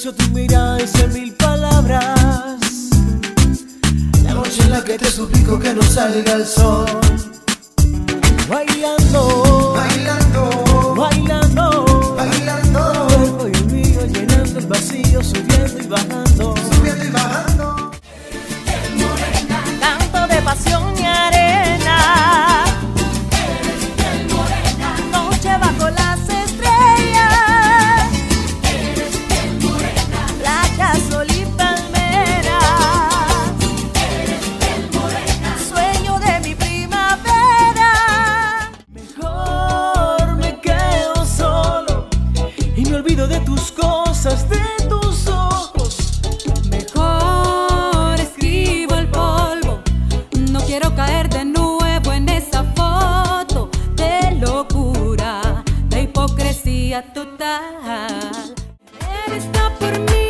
Acaricio tu mirada y 100.000 palabras. La noche en la que te suplico que no salga el sol. Bailando, bailando, bailando, bailando. Tu cuerpo y el mío llenando el vacío, subiendo y bajando, subiendo y bajando. Canto de pasión y arena. Eres morena. Noche bajo las estrellas. Eres morena. Playa, sol y palmeras. Eres morena. Sueño de mi primavera. Mejor me quedo solo y me olvido de tus cosas, de tus ojos. Mejor escribo el polvo. No quiero caer de nuevo en esa foto de locura, de hipocresía total. Él está por mí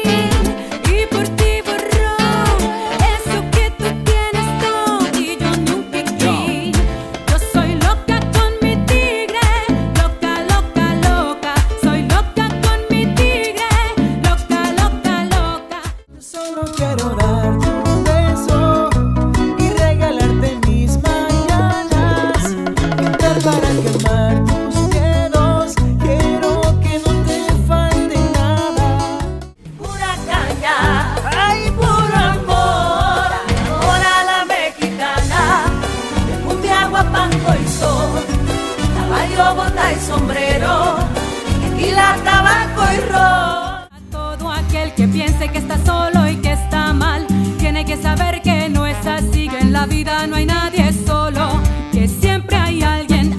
y por ti borró eso que tú tienes todo y yo nunca aquí. Yo soy loca con mi tigre, loca, loca, loca. Soy loca con mi tigre, loca, loca, loca. Solo quiero darte un beso y regalarte mis mañanas. Pintar para quemar tus dedos. Quiero que no te falte nada. Pura caña, ay, puro amor. Ahora la mexicana, de cumbia, guapango y sol. Caballo, bota y sombrero, tequila, tabaco y ron. A todo aquel que piense que está solo y que está mal, tiene que saber que no es así, que en la vida no hay nadie solo, que siempre hay alguien.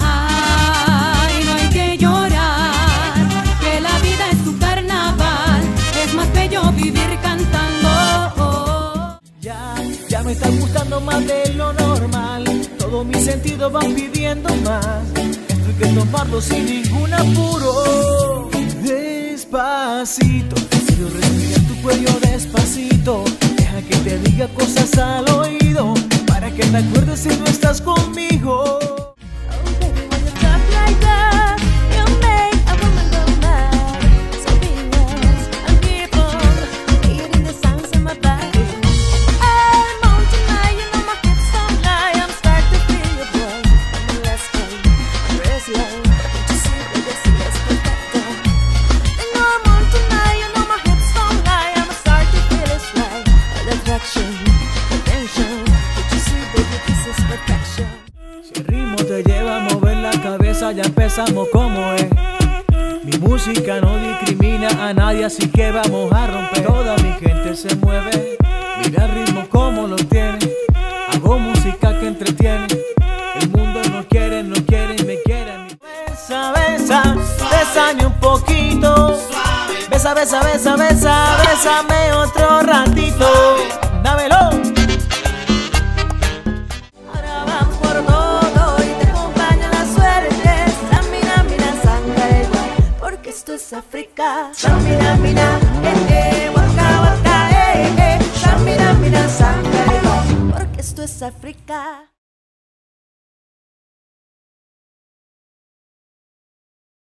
Ay, no hay que llorar, que la vida es un carnaval, es más bello vivir cantando. Ya me está gustando más de lo normal. Todos mis sentidos van pidiendo más. Esto hay que tomarlo sin ningún apuro. Despacito, quiero respirar tu cuello despacito. Deja que te diga cosas al oído, para que te acuerdes si no estás conmigo. Oh, baby, when you talk like that, you make a woman go mad. So serious, and people hearing the sounds in my body. I'm on tonight, you know my hips don't lie. I'm starting to feel your boy. Let's go, where's love? Don't you see that this is perfecto? You know I'm on tonight, you know my hips don't lie. I'm starting to feel it's right. The attraction, attention. Don't you see, baby, this is perfection. Si el ritmo te lleva a mover la cabeza, ya empezamos como es. Mi música no discrimina a nadie, así que vamos a romper. Toda mi gente se mueve, mira el ritmo como lo tiene. Hago música que entretiene. El mundo no quiere y me quiere a mí. Besa, besa, bésame un poquito. Besa, besa, besa, besa, bésame otro ratito. Dámelo. Ahora van por todo y te acompaña la suerte. Samina, mina, sangre, porque esto es África. Samina, mina, waka, waka, Samina, mina, sangre, porque esto es África.